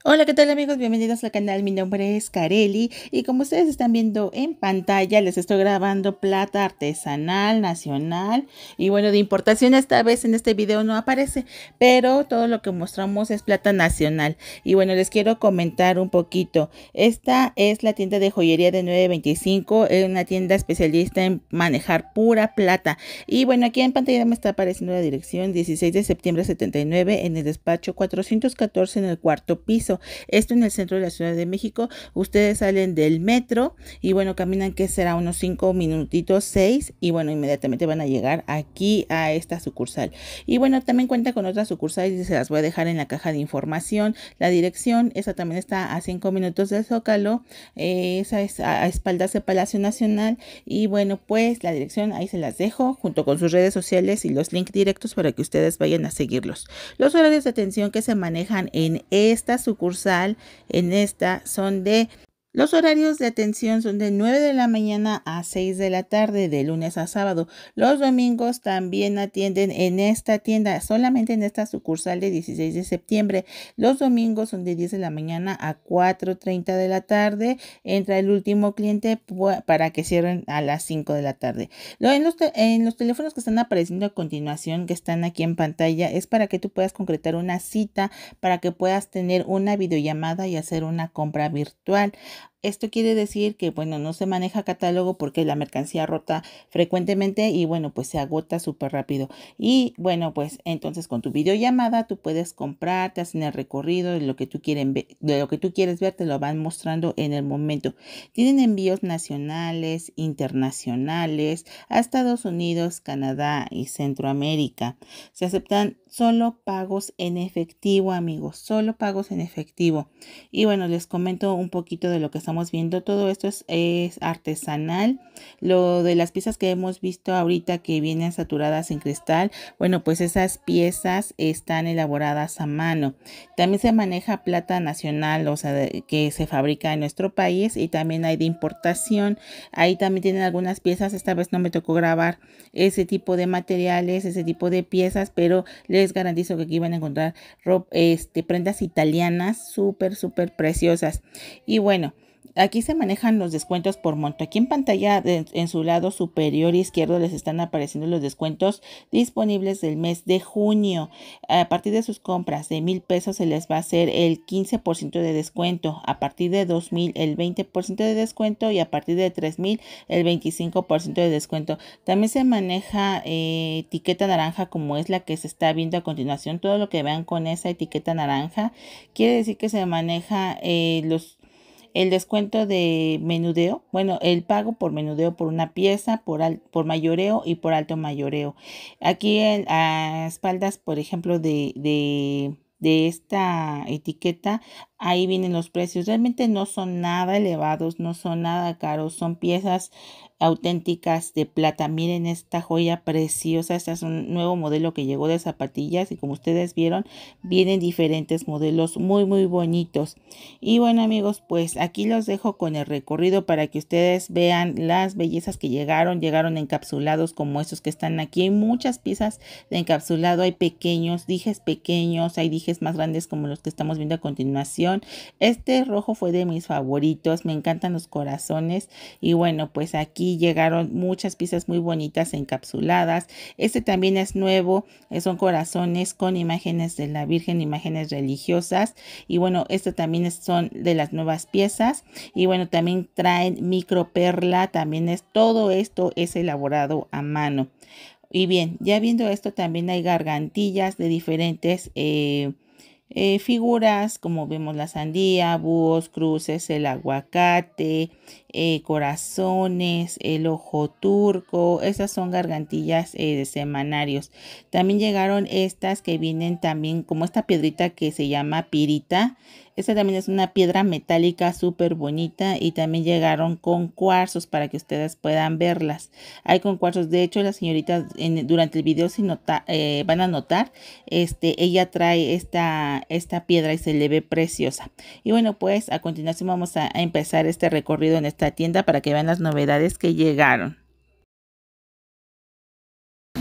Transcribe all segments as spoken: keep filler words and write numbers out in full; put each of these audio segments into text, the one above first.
Hola, ¿qué tal amigos? Bienvenidos al canal, mi nombre es Kareli y como ustedes están viendo en pantalla les estoy grabando plata artesanal, nacional y bueno, de importación esta vez en este video no aparece, pero todo lo que mostramos es plata nacional. Y bueno, les quiero comentar un poquito. Esta es la tienda de joyería de nueve veinticinco, es una tienda especialista en manejar pura plata. Y bueno, aquí en pantalla me está apareciendo la dirección dieciséis de septiembre setenta y nueve en el despacho cuatrocientos catorce en el cuarto piso. Esto en el centro de la Ciudad de México. Ustedes salen del metro y bueno, caminan que será unos cinco minutitos, seis, y bueno, inmediatamente van a llegar aquí a esta sucursal. Y bueno, también cuenta con otras sucursales y se las voy a dejar en la caja de información. La dirección, esa también está a cinco minutos del Zócalo, eh, esa es a, a espaldas de Palacio Nacional. Y bueno, pues la dirección ahí se las dejo junto con sus redes sociales y los links directos para que ustedes vayan a seguirlos. Los horarios de atención que se manejan en esta sucursal, en esta, son de los horarios de atención son de nueve de la mañana a seis de la tarde, de lunes a sábado. Los domingos también atienden en esta tienda, solamente en esta sucursal de dieciséis de septiembre. Los domingos son de diez de la mañana a cuatro treinta de la tarde. Entra el último cliente para que cierren a las cinco de la tarde. En los, en los teléfonos que están apareciendo a continuación, que están aquí en pantalla, es para que tú puedas concretar una cita, para que puedas tener una videollamada y hacer una compra virtual. Esto quiere decir que, bueno, no se maneja catálogo porque la mercancía rota frecuentemente y, bueno, pues se agota súper rápido. Y, bueno, pues entonces con tu videollamada tú puedes comprar, te hacen el recorrido de lo que tú quieren ver, de lo que tú quieres ver, te lo van mostrando en el momento. Tienen envíos nacionales, internacionales, a Estados Unidos, Canadá y Centroamérica. Se aceptan solo pagos en efectivo, amigos, solo pagos en efectivo. Y bueno, les comento un poquito de lo que estamos viendo. Todo esto es, es artesanal. Lo de las piezas que hemos visto ahorita que vienen saturadas en cristal, bueno, pues esas piezas están elaboradas a mano. También se maneja plata nacional, o sea, de, que se fabrica en nuestro país, y también hay de importación. Ahí también tienen algunas piezas. Esta vez no me tocó grabar ese tipo de materiales, ese tipo de piezas, pero les garantizo que aquí van a encontrar ropa, este, prendas italianas súper, súper preciosas. Y bueno, aquí se manejan los descuentos por monto. Aquí en pantalla de, en su lado superior izquierdo les están apareciendo los descuentos disponibles del mes de junio. A partir de sus compras de mil pesos se les va a hacer el quince por ciento de descuento. A partir de dos mil el veinte por ciento de descuento y a partir de tres mil el veinticinco por ciento de descuento. También se maneja eh, etiqueta naranja, como es la que se está viendo a continuación. Todo lo que vean con esa etiqueta naranja quiere decir que se maneja eh, los el descuento de menudeo, bueno, el pago por menudeo por una pieza, por, al, por mayoreo y por alto mayoreo. Aquí en, a espaldas, por ejemplo, de, de, de esta etiqueta, ahí vienen los precios. Realmente no son nada elevados, no son nada caros, son piezas auténticas de plata. Miren esta joya preciosa. Este es un nuevo modelo que llegó de zapatillas y como ustedes vieron, vienen diferentes modelos muy muy bonitos. Y bueno amigos, pues aquí los dejo con el recorrido para que ustedes vean las bellezas que llegaron. Llegaron encapsulados como estos que están aquí. Hay muchas piezas de encapsulado, hay pequeños, dijes pequeños, hay dijes más grandes como los que estamos viendo a continuación. Este rojo fue de mis favoritos, me encantan los corazones. Y bueno, pues aquí llegaron muchas piezas muy bonitas encapsuladas. Este también es nuevo, son corazones con imágenes de la Virgen, imágenes religiosas. Y bueno, esto también es, son de las nuevas piezas. Y bueno, también traen microperla, también es todo esto es elaborado a mano. Y bien, ya viendo esto, también hay gargantillas de diferentes eh, eh, figuras, como vemos la sandía, búhos, cruces, el aguacate, eh, corazones, el ojo turco. Esas son gargantillas eh, de semanarios. También llegaron estas que vienen también como esta piedrita que se llama pirita. Esta también es una piedra metálica súper bonita y también llegaron con cuarzos para que ustedes puedan verlas. Hay con cuarzos, de hecho la señorita en, durante el video si nota, eh, van a notar, este, ella trae esta, esta piedra y se le ve preciosa. Y bueno, pues a continuación vamos a, a empezar este recorrido en esta tienda para que vean las novedades que llegaron.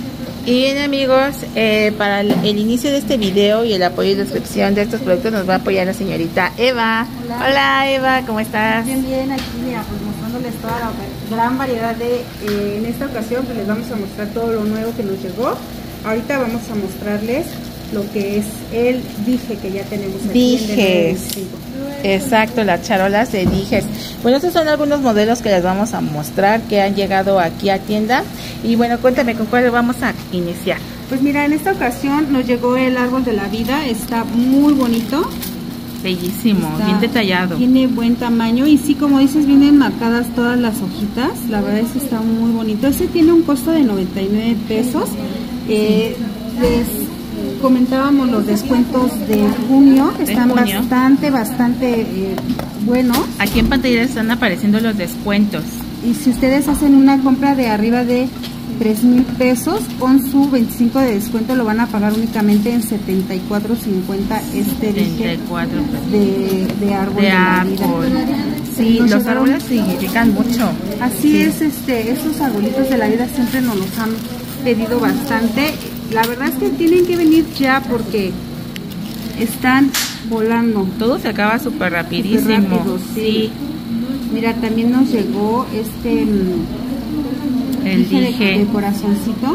Y bien amigos, eh, para el, el inicio de este video y el apoyo y descripción de estos productos nos va a apoyar la señorita Eva. Hola, Hola Eva, ¿cómo estás? Bien, bien, aquí mira, pues mostrándoles toda la gran variedad de, eh, en esta ocasión pues les vamos a mostrar todo lo nuevo que nos llegó. Ahorita vamos a mostrarles lo que es el dije que ya tenemos aquí. Dijes. Exacto, las charolas de dijes. Bueno, estos son algunos modelos que les vamos a mostrar que han llegado aquí a tienda. Y bueno, cuéntame con cuál vamos a iniciar. Pues mira, en esta ocasión nos llegó el árbol de la vida, está muy bonito. Bellísimo, está bien detallado. Tiene buen tamaño y sí, como dices, vienen marcadas todas las hojitas. La verdad es que está muy bonito. Este tiene un costo de noventa y nueve pesos. Eh, les comentábamos los descuentos de junio, que están junio. bastante, bastante eh, buenos. Aquí en pantalla están apareciendo los descuentos. Y si ustedes hacen una compra de arriba de tres mil pesos, con su veinticinco de descuento lo van a pagar únicamente en setenta y cuatro cincuenta este dije de, de árbol de, de la vida. Sí, nos los llegaron, árboles significan mucho. Así sí. es, este, estos arbolitos de la vida siempre nos los han pedido bastante. La verdad es que tienen que venir ya porque están volando. Todo se acaba súper rapidísimo. Super rápido, sí. sí. Mira, también nos llegó este el dije, dije. De, de corazoncito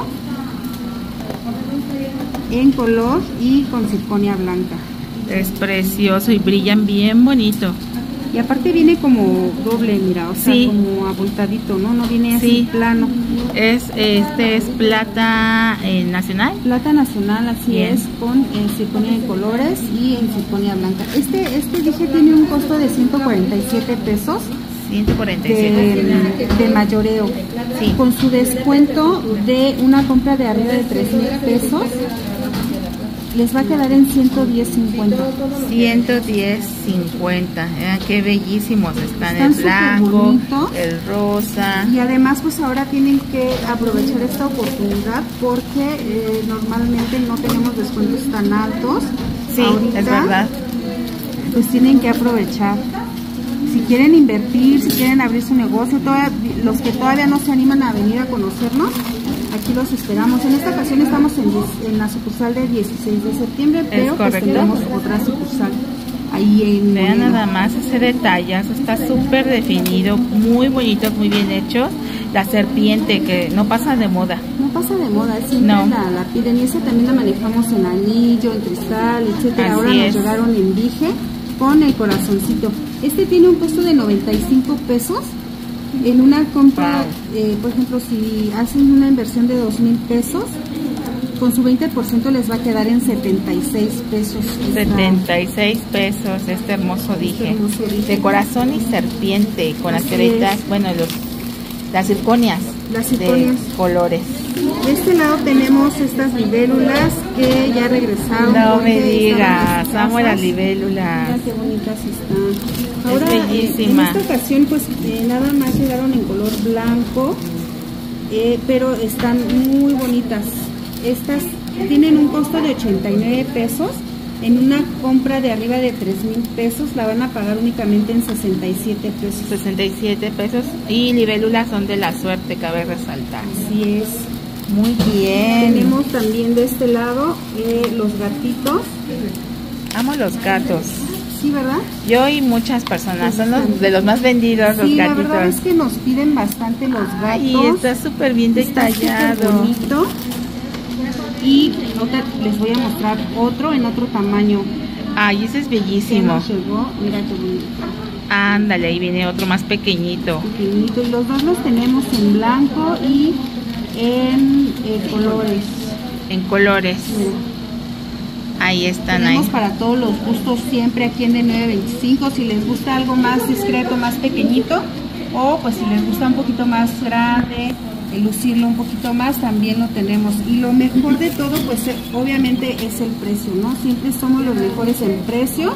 en color y con circonia blanca. Es precioso y brillan bien bonito. Y aparte viene como doble, mira, o sea, sí. como abultadito, ¿no? No viene así sí. plano. Es, este es plata eh, nacional. Plata nacional, así Bien. es, con eh, circonia de colores y en circonia blanca. Este, este dije tiene un costo de ciento cuarenta y siete pesos. ciento cuarenta y siete de, de mayoreo. Sí. Con su descuento de una compra de arriba de tres mil pesos. Les va a quedar en ciento diez cincuenta. ciento diez cincuenta. Eh, qué bellísimos están, están el blanco, bonitos. el rosa. Y además pues ahora tienen que aprovechar esta oportunidad porque eh, normalmente no tenemos descuentos tan altos. Sí, ahorita, es verdad. Pues tienen que aprovechar. Si quieren invertir, si quieren abrir su negocio, todavía, los que todavía no se animan a venir a conocernos, aquí los esperamos. En esta ocasión estamos en, en la sucursal de dieciséis de septiembre, pero pues tendremos otra sucursal ahí en Vean nada más ese detallazo, está súper definido, muy bonito, muy bien hecho. La serpiente que no pasa de moda. No pasa de moda, siempre no. la, la piden y esa también la manejamos en anillo, en cristal, etcétera. Ahora es. nos llegaron en dije con el corazoncito. Este tiene un costo de noventa y cinco pesos. En una compra, wow. eh, por ejemplo, si hacen una inversión de dos mil pesos, con su veinte por ciento les va a quedar en setenta y seis pesos. setenta y seis pesos, este hermoso dije. Este hermoso dije. De corazón y serpiente, con las caritas, bueno, los, las circonias, las circonias de colores. De este lado tenemos estas libélulas que ya regresaron. No me digas, amo las libélulas. Mira qué bonitas están. Ahora, es bellísima. En esta ocasión, pues eh, nada más llegaron en color blanco, eh, pero están muy bonitas. Estas tienen un costo de ochenta y nueve pesos. En una compra de arriba de tres mil pesos la van a pagar únicamente en sesenta y siete pesos. sesenta y siete pesos. Y libélulas son de la suerte, cabe resaltar. Así es. Muy bien. Tenemos también de este lado eh, los gatitos. Amo los gatos. Sí, ¿verdad? Yo y muchas personas, son los, de los más vendidos, sí, los gatitos. Sí, la verdad es que nos piden bastante los gatos. Ay, está súper bien detallado. Está bonito. Y otra, les voy a mostrar otro en otro tamaño. Ay, ese es bellísimo. Llegó, mira qué bonito. Ándale, ahí viene otro más pequeñito. Pequeñito. Y los dos los tenemos en blanco y en eh, colores. En colores. Mira. Ahí están. Tenemos ahí. Para todos los gustos siempre aquí en de nueve veinticinco. Si les gusta algo más discreto, más pequeñito, o pues si les gusta un poquito más grande, lucirlo un poquito más, también lo tenemos. Y lo mejor de todo, pues obviamente es el precio, ¿no? Siempre somos los mejores en precio.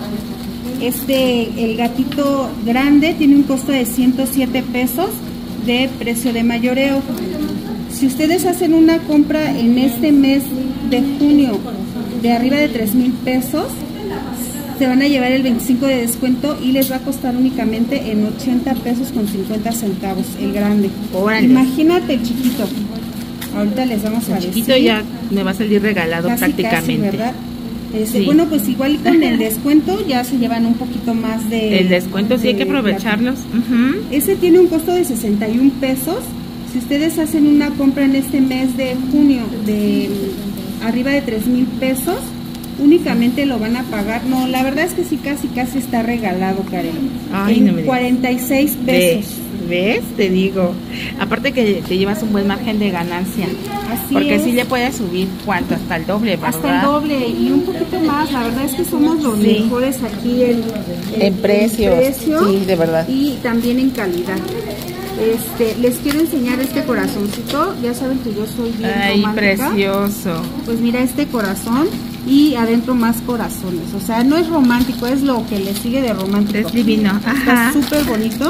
Este, el gatito grande tiene un costo de ciento siete pesos de precio de mayoreo. Si ustedes hacen una compra en este mes de junio de arriba de tres mil pesos, se van a llevar el veinticinco de descuento y les va a costar únicamente en ochenta pesos con cincuenta centavos el grande. Órale. Imagínate el chiquito. Ahorita les vamos a decir. Chiquito ya me va a salir regalado casi, prácticamente. Casi, ¿verdad? Este, sí. Bueno, pues igual con el descuento ya se llevan un poquito más de... El descuento sí de, hay que aprovecharlos. Uh-huh. Ese tiene un costo de sesenta y un pesos. Si ustedes hacen una compra en este mes de junio de arriba de tres mil pesos, únicamente lo van a pagar. No, la verdad es que sí, casi, casi está regalado, Karen. Ay, en no me cuarenta y seis pesos. ¿Ves? Te digo. Aparte que te llevas un buen margen de ganancia. Así porque es. sí le puedes subir, ¿cuánto? Hasta el doble, ¿verdad? Hasta el doble y un poquito más. La verdad es que somos los sí. mejores aquí en, en, en precios. En precio, sí, de verdad. Y también en calidad. Este, les quiero enseñar este corazoncito. Ya saben que yo soy bien Ay, romántica. precioso. Pues mira este corazón y adentro más corazones. O sea, no es romántico, es lo que le sigue de romántico. Es divino. Ajá. Está súper bonito.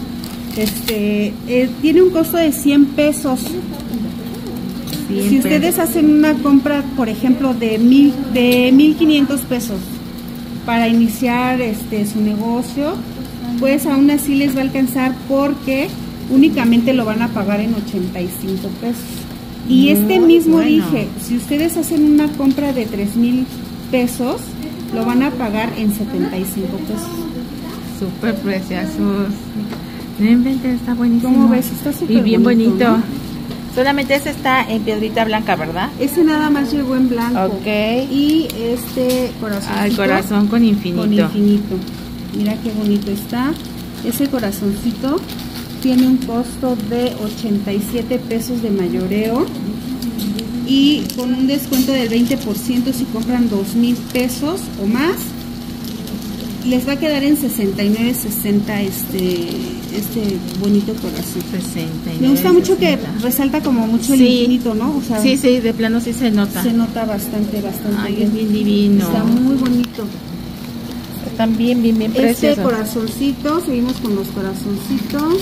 Este, eh, tiene un costo de cien pesos. Siempre. Si ustedes hacen una compra, por ejemplo, de mil, de mil quinientos pesos para iniciar este su negocio, pues aún así les va a alcanzar porque únicamente lo van a pagar en ochenta y cinco pesos. Y este Muy mismo bueno. dije, si ustedes hacen una compra de tres mil pesos, lo van a pagar en setenta y cinco pesos. Súper preciosos. No inventes, está buenísimo. ¿Cómo ves? Está súper Y bien bonito. bonito, ¿no? Solamente ese está en piedrita blanca, ¿verdad? Ese nada más llegó en blanco. Ok. Y este corazón. Al corazón con infinito. Con infinito. Mira qué bonito está. Ese corazoncito tiene un costo de ochenta y siete pesos de mayoreo. Y con un descuento del veinte por ciento si compran dos mil pesos o más, les va a quedar en sesenta y nueve sesenta este, este bonito corazón. sesenta y nueve, Me gusta mucho sesenta. que resalta como mucho el Sí. infinito, ¿no? O sea, Sí, sí, de plano sí se nota. se nota bastante, bastante Ay, bien. es bien divino. Está muy bonito. Están bien, bien, bien Este preciosos. corazoncito, seguimos con los corazoncitos.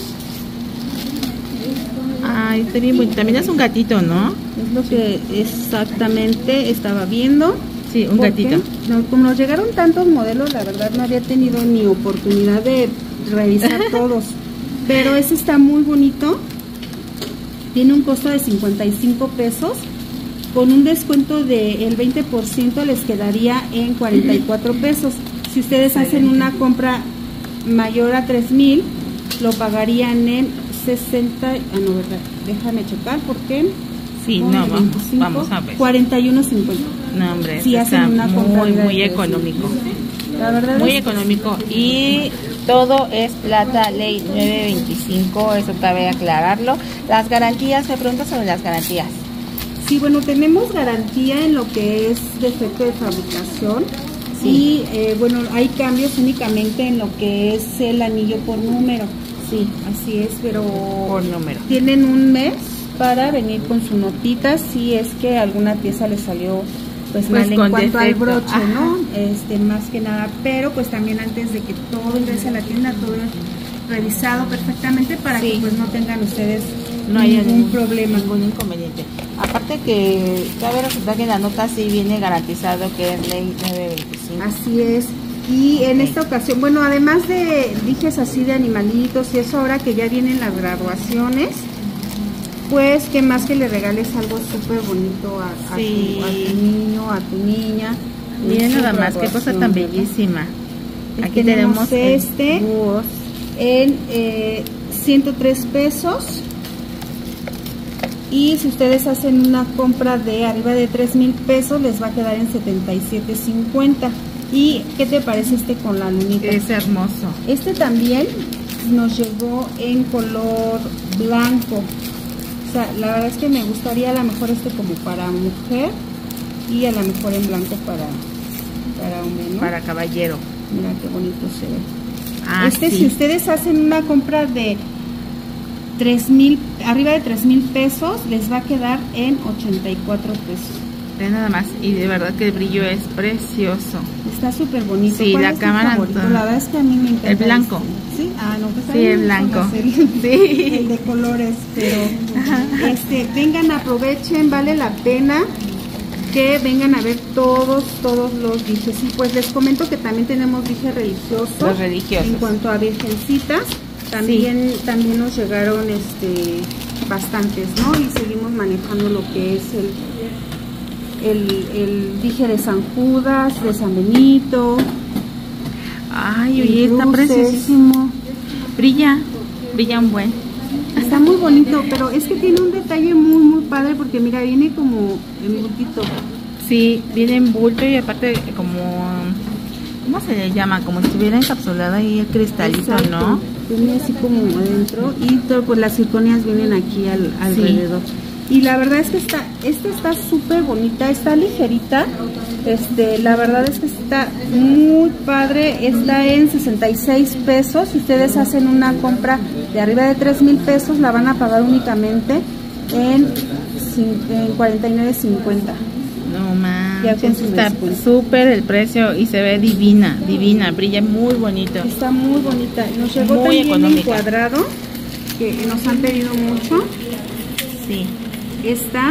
Ay, está bien bonito. También es un gatito, ¿no? Es lo que exactamente estaba viendo. Sí, un porque, gatito. no, como nos llegaron tantos modelos, la verdad no había tenido ni oportunidad de revisar todos. Pero ese está muy bonito. Tiene un costo de cincuenta y cinco pesos. Con un descuento del veinte por ciento les quedaría en cuarenta y cuatro pesos. Si ustedes hacen una compra mayor a tres mil, lo pagarían en sesenta. Ah, no, verdad. Déjame checar porque. Sí, no, vamos, veinticinco, vamos a ver. cuarenta y uno cincuenta. No, hombre, Si está hacen una compra muy, de muy tres mil. económico. La verdad Muy es económico. Y todo es plata ley nueve veinticinco, eso cabe aclararlo. Las garantías, me pregunto sobre las garantías. Sí, bueno, tenemos garantía en lo que es defecto de fabricación. Sí. Y eh, bueno, hay cambios únicamente en lo que es el anillo por número. Sí, así es, pero Por número. tienen un mes para venir con su notita si es que alguna pieza les salió pues, Pues mal en con cuanto al defecto. broche, Ajá. ¿no? Este, más que nada, pero pues también antes de que todo ingrese a la tienda, todo es revisado perfectamente para Sí. que pues no tengan ustedes No hay ningún ningún problema. ningún inconveniente. Aparte que cabe resaltar que en la nota sí viene garantizado que es ley nueve veinticinco. Así es. Y en Ok. esta ocasión, bueno, además de dijes así de animalitos y eso, ahora que ya vienen las graduaciones, pues que más que le regales algo súper bonito a, a Sí. tu, a tu niño, a tu niña. Miren en su nada más, qué cosa graduación, tan ¿verdad? bellísima. Y Aquí tenemos tenemos el este. búhos. En eh, ciento tres pesos. Y si ustedes hacen una compra de arriba de tres mil pesos, les va a quedar en setenta y siete cincuenta. ¿Y qué te parece este con la lunita? Es hermoso. Este también nos llegó en color blanco. O sea, la verdad es que me gustaría a lo mejor este como para mujer y a lo mejor en blanco para, para hombre, ¿no? Para caballero. Mira qué bonito se ve. Ah, este, sí. si ustedes hacen una compra de tres mil, arriba de tres mil pesos, les va a quedar en ochenta y cuatro pesos. Ve nada más. Y de verdad que el brillo es precioso. Está súper bonito. Sí, ¿Cuál la es tu cámara, favorito? todo. La verdad es que a mí me encanta. El blanco. este. Sí, ah, no, pues a Sí, mí el me gusta blanco. más el, Sí. el de colores, pero este, vengan, aprovechen, vale la pena que vengan a ver todos, todos los dijes. Y pues les comento que también tenemos dije religiosos. Los religiosos. En cuanto a virgencitas, también, también nos llegaron este bastantes, ¿no? Y seguimos manejando lo que es el, el, el dije de San Judas, de San Benito. Ay, oye, está preciosísimo. Brilla, brilla un buen. Está muy bonito, pero es que tiene un detalle muy, muy padre porque mira, viene como en bultito. Sí, viene en bulto y aparte como, ¿cómo se le llama? Como si estuviera encapsulada ahí el cristalito, exacto, ¿no? Viene así como adentro y todo, pues las circonias vienen aquí al, alrededor. Sí. Y la verdad es que esta, esta está súper bonita, está ligerita. Este, la verdad es que está muy padre, está en sesenta y seis pesos. Si ustedes hacen una compra de arriba de tres mil pesos, la van a pagar únicamente en, en cuarenta y nueve cincuenta. No manches, está súper el precio y se ve divina, divina, brilla muy bonito. Está muy bonita. Nos llegó muy también económica. en cuadrado, que nos han pedido mucho. Sí. Esta,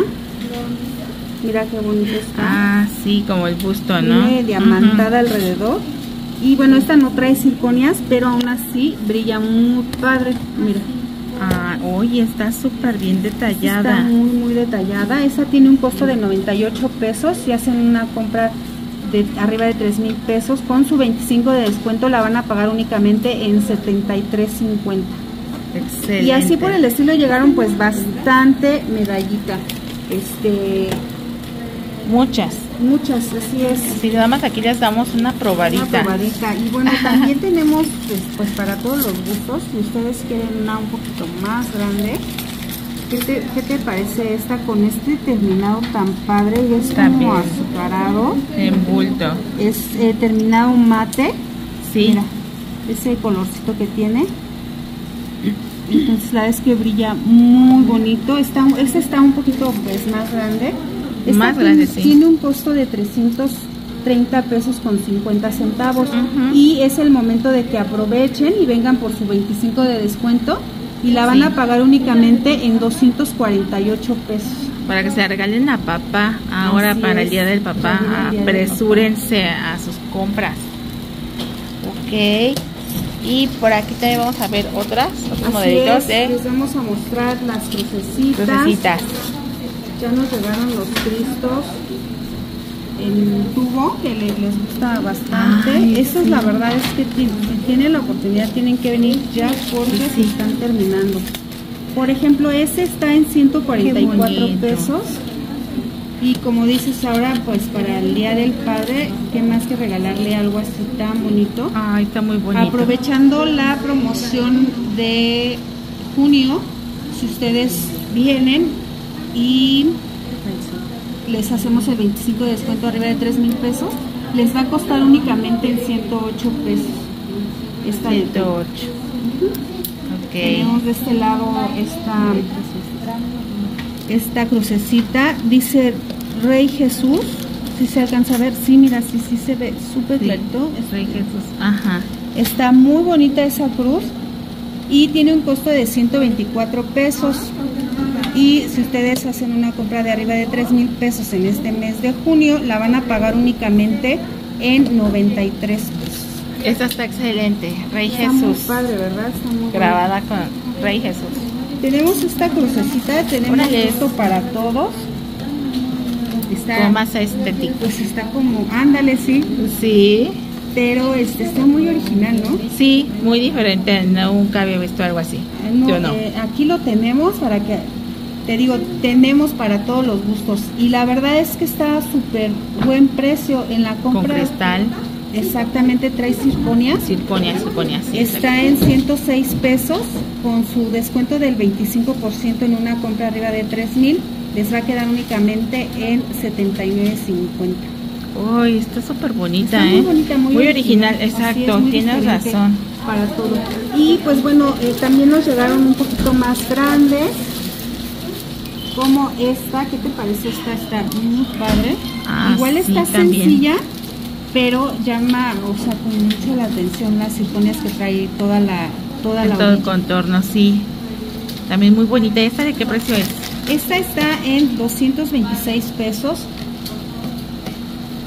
mira qué bonito está. Ah, sí, como el busto, ¿no? Tiene diamantada uh-huh. alrededor. Y bueno, esta no trae circonias, pero aún así brilla muy padre. Mira. Ah, oye, está súper bien detallada. Está muy, muy detallada. Esa tiene un costo de noventa y ocho pesos. Si hacen una compra de arriba de tres mil pesos, con su veinticinco de descuento la van a pagar únicamente en setenta y tres cincuenta. Excelente. Y así por el estilo llegaron pues bastante medallita. Este... Muchas. Muchas, así es. Si nada más aquí les damos una probadita. Una probadita. Y bueno, también tenemos pues, pues para todos los gustos. Si ustedes quieren una un poquito más grande, ¿qué te, qué te parece esta con este terminado tan padre? Y es también como azucarado. En bulto. Es eh, terminado mate. Sí. Mira, ese colorcito que tiene. Entonces la verdad es que brilla muy bonito. Está, este está un poquito pues más grande. Esta más tiene, grande, sí. Tiene un costo de trescientos treinta pesos con cincuenta centavos. Uh-huh. Y es el momento de que aprovechen y vengan por su veinticinco de descuento. Y la van sí. a pagar únicamente en doscientos cuarenta y ocho pesos. Para que se la regalen a papá. Ahora Así para es. el Día del Papá. Día Apresúrense del papá. a sus compras. Ok. Y por aquí también vamos a ver otras, otros Así modelitos es, de... Les vamos a mostrar las crucecitas. Crucecitas. Ya nos llegaron los cristos en tubo, que les, les gusta bastante. Ay, Estos sí. la verdad es que si tienen la oportunidad tienen que venir ya porque sí. se están terminando. Por ejemplo, ese está en ciento cuarenta y cuatro pesos. Y como dices ahora, pues para el Día del Padre, ¿qué más que regalarle algo así tan bonito? Ay, está muy bonito. Aprovechando la promoción de junio, si ustedes vienen y les hacemos el veinticinco de descuento arriba de tres mil pesos, les va a costar únicamente en ciento ocho pesos. Esta ciento ocho. Uh-huh. Okay. Tenemos de este lado esta, esta crucecita, dice Rey Jesús. Si se alcanza a ver, sí, mira, sí, sí se ve súper sí, clarito. Rey Jesús. Ajá. Está muy bonita esa cruz y tiene un costo de ciento veinticuatro pesos. Y si ustedes hacen una compra de arriba de tres mil pesos en este mes de junio, la van a pagar únicamente en noventa y tres pesos. Esta está excelente, Rey está Jesús. Muy padre, ¿verdad? Está muy grabada bonita. Con Rey Jesús. Tenemos esta crucecita, tenemos esto para todos. Está como más estético. Pues está como, ándale, sí. Sí. Pero este está muy original, ¿no? Sí, muy diferente. Nunca había visto algo así. No, Yo no. Eh, aquí lo tenemos para que, te digo, tenemos para todos los gustos. Y la verdad es que está súper buen precio en la compra. Con cristal. Exactamente, trae circonia. Circonia, circonia, sí. Está en ciento seis pesos con su descuento del veinticinco por ciento en una compra arriba de tres mil. Les va a quedar únicamente en setenta y nueve cincuenta. Uy, está súper bonita, está ¿eh? Muy bonita, muy, muy original, original, exacto, es, tienes razón. Para todo. Y pues bueno, eh, también nos llegaron un poquito más grandes. Como esta, ¿qué te parece? Esta está muy padre. Ah, Igual está sí, sencilla, pero llama, o sea, con mucho la atención las circonias que trae toda la toda la todo orilla. El contorno, sí. También muy bonita. ¿Esta de qué precio es? Esta está en doscientos veintiséis pesos.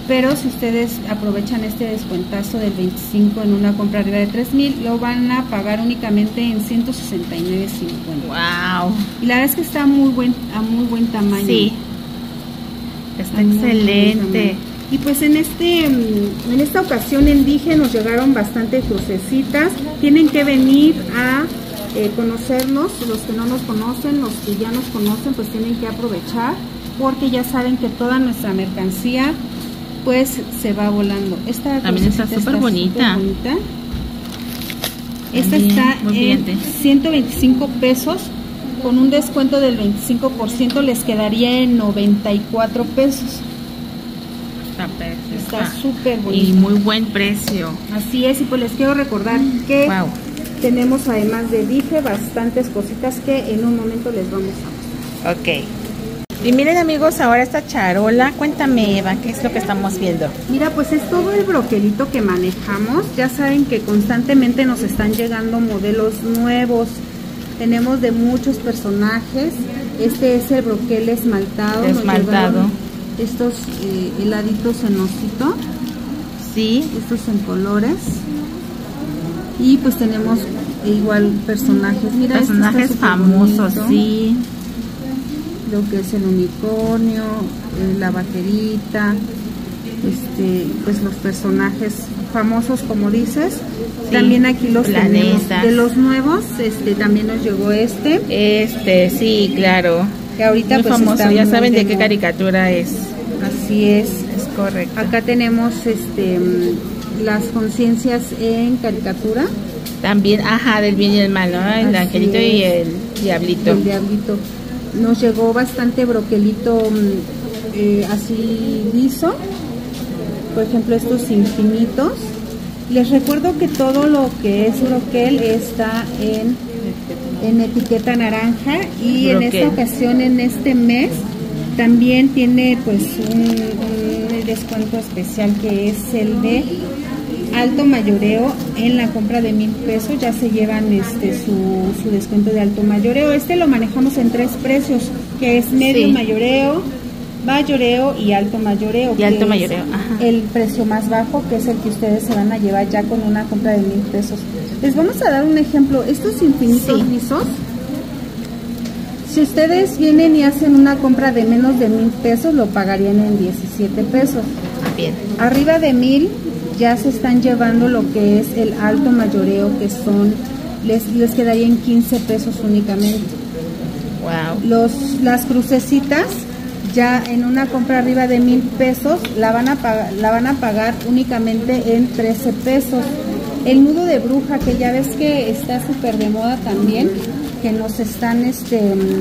pero si ustedes aprovechan este descuentazo del veinticinco en una compra arriba de tres mil, lo van a pagar únicamente en ciento sesenta y nueve cincuenta. Wow. Y la verdad es que está muy buen, a muy buen tamaño. Sí. Está excelente. Y pues en este en esta ocasión en Dije nos llegaron bastante crucecitas. Tienen que venir a eh, conocernos, los que no nos conocen, los que ya nos conocen, pues tienen que aprovechar, porque ya saben que toda nuestra mercancía pues se va volando. Esta también está súper bonita. bonita. Esta también, está muy en bien. ciento veinticinco pesos. Con un descuento del veinticinco por ciento les quedaría en noventa y cuatro pesos. Está súper bonito. Y muy buen precio. Así es, y pues les quiero recordar que wow. tenemos, además de Dije, bastantes cositas que en un momento les vamos a mostrar. Ok. Y miren, amigos, ahora esta charola, cuéntame, Eva, ¿qué es lo que estamos viendo? Mira, pues es todo el broquelito que manejamos. Ya saben que constantemente nos están llegando modelos nuevos. Tenemos de muchos personajes. Este es el broquel esmaltado. Esmaltado. Estos eh, heladitos en osito. Sí. Estos en colores. Y pues tenemos igual personajes. Mira, personajes este famosos, bonito. Sí. Lo que es el unicornio, eh, la vaquerita, este, pues los personajes famosos, como dices. Sí. También aquí los Planetas. tenemos. De los nuevos, este, también nos llegó este. Este, sí, claro. Que ahorita muy pues famoso, está ya muy saben de, de qué caricatura es. Así es. Es correcto. Acá tenemos este las conciencias en caricatura. También, ajá, del bien y el mal, ¿no? El Así angelito es. y el diablito. El diablito. Nos llegó bastante broquelito eh, así liso. Por ejemplo, estos infinitos. Les recuerdo que todo lo que es broquel está en, en etiqueta naranja. Y broquel. En esta ocasión, en este mes, también tiene pues un, un descuento especial, que es el de alto mayoreo. En la compra de mil pesos ya se llevan este su, su descuento de alto mayoreo. Este lo manejamos en tres precios, que es medio sí. mayoreo, mayoreo y alto mayoreo. Y alto mayoreo, ajá. El precio más bajo, que es el que ustedes se van a llevar ya con una compra de mil pesos. Les vamos a dar un ejemplo. Estos infinitos sí. lisos, si ustedes vienen y hacen una compra de menos de mil pesos, lo pagarían en diecisiete pesos. Bien. Arriba de mil ya se están llevando lo que es el alto mayoreo, que son, les, les quedaría en quince pesos únicamente. Wow. Los, las crucecitas, ya en una compra arriba de mil pesos, la van a pagar, la van a pagar únicamente en trece pesos. El nudo de bruja, que ya ves que está súper de moda también, que nos están este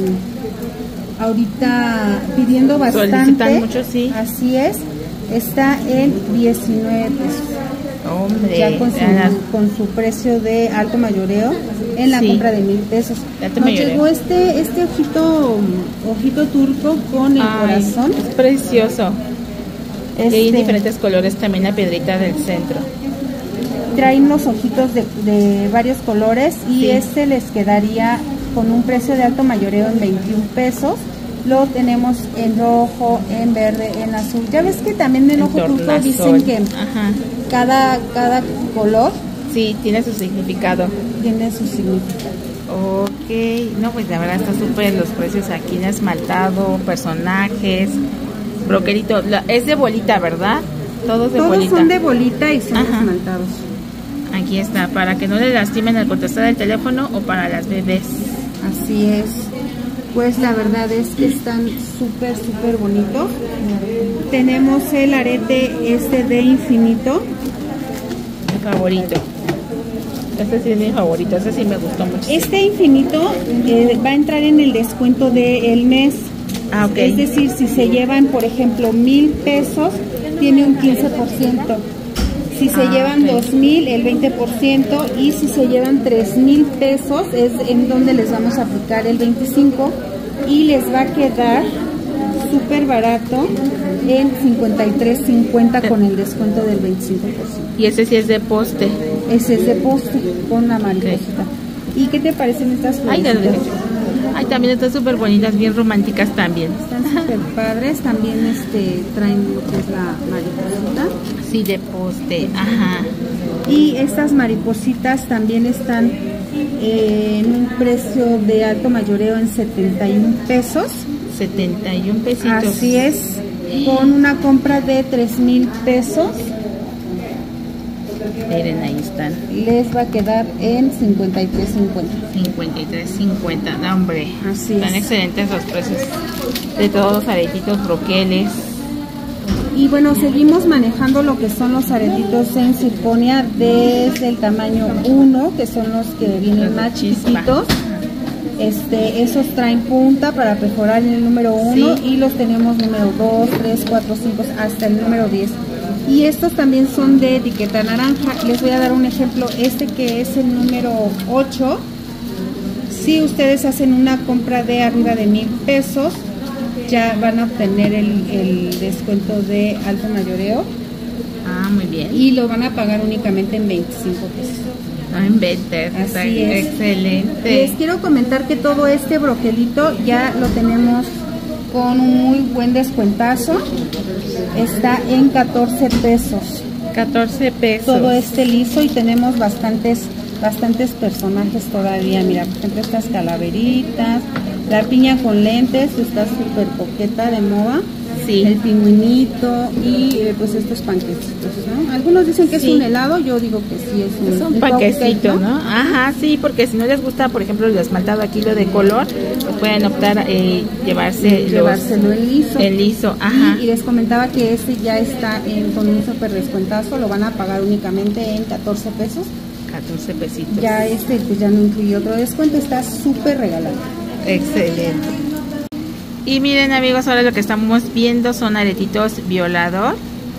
ahorita pidiendo bastante. Solicitan mucho, sí. Así es. Está en diecinueve pesos. Hombre, ya con su, con su precio de alto mayoreo en la sí. compra de mil pesos. Nos mayoreo. Llegó este este ojito ojito turco con el Ay, corazón. Es precioso. Este, y hay diferentes colores también la piedrita del centro. Trae unos ojitos de, de varios colores y sí. este les quedaría con un precio de alto mayoreo en veintiún pesos. Lo tenemos en rojo, en verde, en azul. Ya ves que también en ojo turco dicen que Ajá. cada cada color sí tiene su significado. Tiene su significado. Ok, no, pues la verdad está súper los precios aquí en esmaltado, personajes, broquelito. Es de bolita, ¿verdad? Todos de Todos bolita. Todos son de bolita y son Ajá. esmaltados. Aquí está, para que no le lastimen al contestar el teléfono o para las bebés. Así es. Pues la verdad es que están súper, súper bonitos. Tenemos el arete este de infinito. Mi favorito. Este sí es mi favorito, este sí me gustó mucho. Este infinito eh, va a entrar en el descuento del mes. Ah, ok. Es decir, si se llevan, por ejemplo, mil pesos, tiene un quince por ciento. Si se ah, llevan okay. dos mil, el veinte por ciento, y si se llevan tres mil pesos, es en donde les vamos a aplicar el veinticinco por ciento y les va a quedar súper barato en cincuenta y tres cincuenta con el descuento del veinticinco por ciento. Y ese sí es de poste. Ese es de poste con la mariposita. Okay. ¿Y qué te parecen estas florecitas? Ay, Ay, Ay, también están súper bonitas, bien románticas también. Están súper padres, también este, traen lo que es la mariposita. Sí, de poste, ajá. Y estas maripositas también están eh, en un precio de alto mayoreo en setenta y un pesos. setenta y un pesitos. Así es, con una compra de tres mil pesos. Miren, ahí están. Les va a quedar en cincuenta y tres cincuenta. cincuenta y tres cincuenta, no, hombre. Así Están es. excelentes los precios de todos los aretitos broqueles. Y bueno, seguimos manejando lo que son los aretitos en circonia desde el tamaño uno, que son los que vienen Los de más chispa. chiquitos. Este, esos traen punta para perforar en el número uno, Sí. y los tenemos número dos, tres, cuatro, cinco hasta el número diez. Y estos también son de etiqueta naranja. Les voy a dar un ejemplo. Este que es el número ocho, si ustedes hacen una compra de arriba de mil pesos, ya van a obtener el, el descuento de alto mayoreo Ah, muy bien. y lo van a pagar únicamente en veinticinco pesos. No inventes, está Así es. excelente. Les quiero comentar que todo este broquelito ya lo tenemos con un muy buen descuentazo. Está en catorce pesos. catorce pesos. Todo este liso, y tenemos bastantes bastantes personajes todavía. Mira, por ejemplo, estas calaveritas, la piña con lentes, está súper coqueta de moda. Sí. El pingüinito y eh, pues estos panquecitos, ¿no? Algunos dicen que Sí. es un helado, yo digo que sí es un, Es un un paquecito, cupcake, ¿no? Ajá, sí, porque si no les gusta, por ejemplo, el esmaltado aquí, lo de color, pues pueden optar a eh, llevarse los- Llevárselo en liso. el liso, ajá. Y, y les comentaba que este ya está en, con un super descuentazo, lo van a pagar únicamente en catorce pesos. catorce pesitos. Ya este pues ya no incluye otro descuento, está súper regalado. Excelente. Y miren, amigos, ahora lo que estamos viendo son aretitos violador.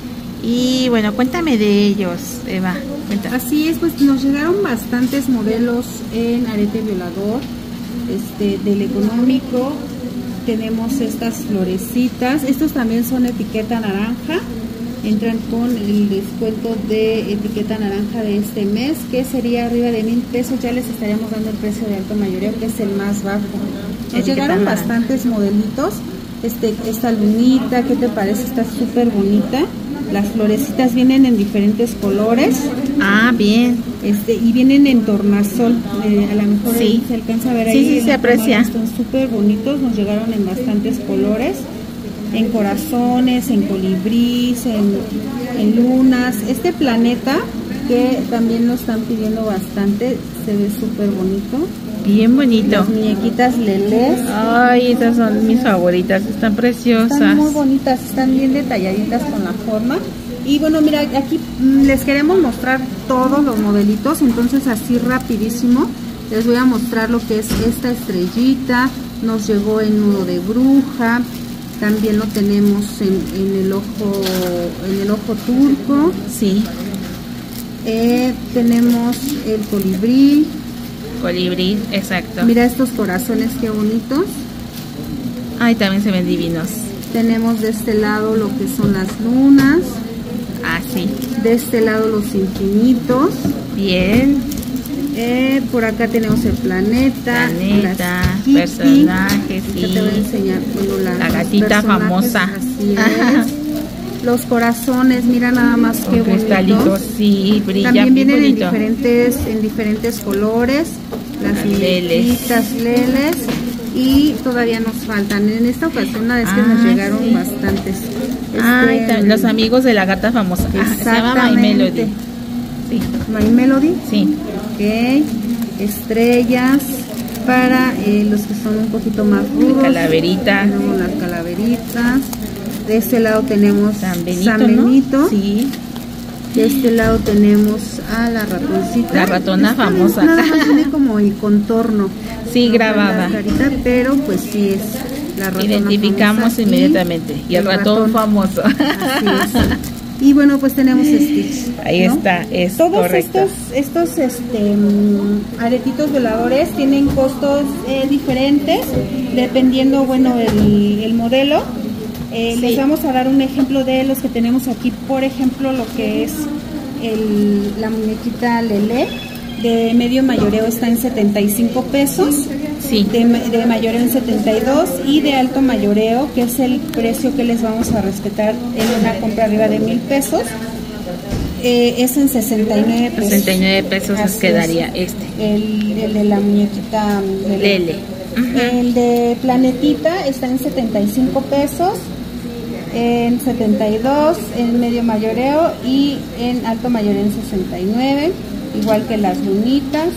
Y bueno, cuéntame de ellos, Eva. Cuéntame. Así es, pues nos llegaron bastantes modelos en arete violador, este, del económico. Tenemos estas florecitas, estos también son etiqueta naranja, entran con el descuento de etiqueta naranja de este mes, que sería arriba de mil pesos. Ya les estaríamos dando el precio de alto mayoreo, que es el más bajo. Nos Etiqueta llegaron naranja. bastantes modelitos. Este, esta lunita, ¿qué te parece? Está súper bonita. Las florecitas vienen en diferentes colores. Ah, bien. Este, y vienen en tornasol, eh, a lo mejor Sí. ahí se alcanza a ver Sí, ahí. sí, en se la aprecia. cámara. Están súper bonitos, nos llegaron en bastantes colores, en corazones, en colibrís, en, en lunas. Este planeta, que también lo están pidiendo bastante, se ve súper bonito. Bien bonito. Las muñequitas lelés. Ay, esas son mis favoritas, están preciosas. Están muy bonitas, están bien detalladitas con la forma. Y bueno, mira, aquí mm, les queremos mostrar todos los modelitos, entonces así rapidísimo les voy a mostrar lo que es esta estrellita. Nos llegó en nudo de bruja, también lo tenemos en, en el ojo en el ojo turco. Sí, Eh, tenemos el colibrí. colibrí, exacto. Mira estos corazones, qué bonitos. Ay, también se ven divinos. Tenemos de este lado lo que son las lunas, Ah, sí. de este lado los infinitos. Bien. Eh, por acá tenemos el planeta, Planeta, las Kiki. personajes, Ahorita sí. te voy a enseñar, bueno, la- La los gatita personajes, famosa. así es. Los corazones, mira nada más qué Con cristalitos, bonitos. sí, brilla También bien vienen en bonito. diferentes, en diferentes colores. Las Las leles. muñequitas leles. Y todavía nos faltan. En esta ocasión la vez que nos Ah, llegaron sí. bastantes. Ay, Este, ta- los amigos de la gata famosa. Ah, se llama My Exactamente. Melody. Sí, My Melody. sí. Ok, estrellas para eh, los que son un poquito más rudos. Calaverita. Tenemos las calaveritas. De este lado tenemos San Benito, San Benito. ¿no? Sí. De este lado tenemos a la ratoncita. La ratona Esta famosa. Nada más tiene como el contorno. Sí, No grabada. la carita, pero pues sí es la ratona Identificamos famosa y inmediatamente. Y el ratón, famoso. Así es. Y bueno, pues tenemos Stitch. Ahí ¿no? está, es Todos correcto. estos, estos este, mm, aretitos voladores tienen costos eh, diferentes dependiendo, bueno, el, el modelo. Eh, Sí. Les vamos a dar un ejemplo de los que tenemos aquí. Por ejemplo, lo que es el, la muñequita Lele. de medio mayoreo está en setenta y cinco pesos, sí. de, de mayoreo en setenta y dos y de alto mayoreo, que es el precio que les vamos a respetar en una compra arriba de mil pesos, eh, es en sesenta y nueve pesos. sesenta y nueve pesos nos quedaría es. este. El, el de la muñequita Lele. Uh-huh. El de Planetita está en setenta y cinco pesos, en setenta y dos en medio mayoreo y en alto mayoreo en sesenta y nueve, igual que las lunitas.